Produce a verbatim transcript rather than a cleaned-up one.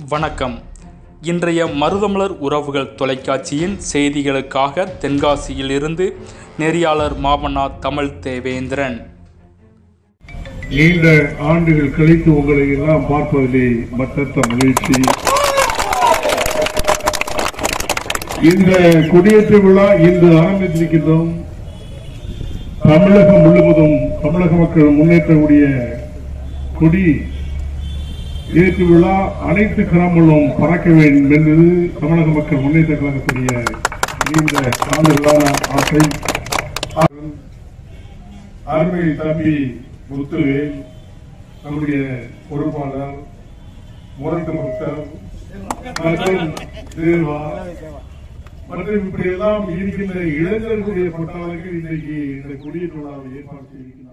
வணக்கம். இன்றைய மருதமலர் உறவுகள் தொலைக்காட்சியின் செய்திகளுக்காக தென்காசியில் இருந்து நெறியாளர் மாமன்னா தமிழ் தேவேந்திரன். நீண்ட ஆண்டுகள் கழித்து உங்களை எல்லாம் பார்ப்பதிலே மற்ற மகிழ்ச்சி. இந்த கொடியேற்ற விழா இன்று ஆரம்பித்திருக்கின்றோம். தமிழகம் முழுவதும் தமிழக மக்கள் முன்னேற்றக்கூடிய கொடி ஏற்று விழா அனைத்து கிராமங்களும் பறக்க வேண்டும் என்பது தமிழக மக்கள் முன்னேற்ற கழகத்துடைய நீண்ட ஆண்டுகளான ஆசை. அருமை தம்பி முத்துவேல், நம்முடைய பொறுப்பாளர் முரட்டு பக்தர் மற்றும் தேர்வா மற்றும் இப்படியெல்லாம் இருக்கின்ற இளைஞர்களுடைய பட்டாளர்கள் இன்றைக்கு இந்த கொடியேற்ற விழாவை ஏற்பாடு செய்திருக்கிறார்.